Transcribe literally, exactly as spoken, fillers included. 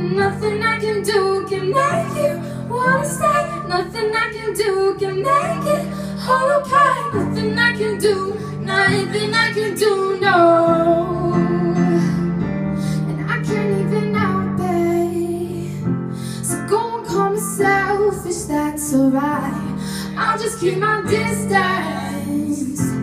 nothing I can do can make you wanna stay. Nothing I can do can make it all okay. Nothing I can do, nothing I can do, no. And I can't even obey. So go and call me selfish, that's alright. I'll just keep my distance.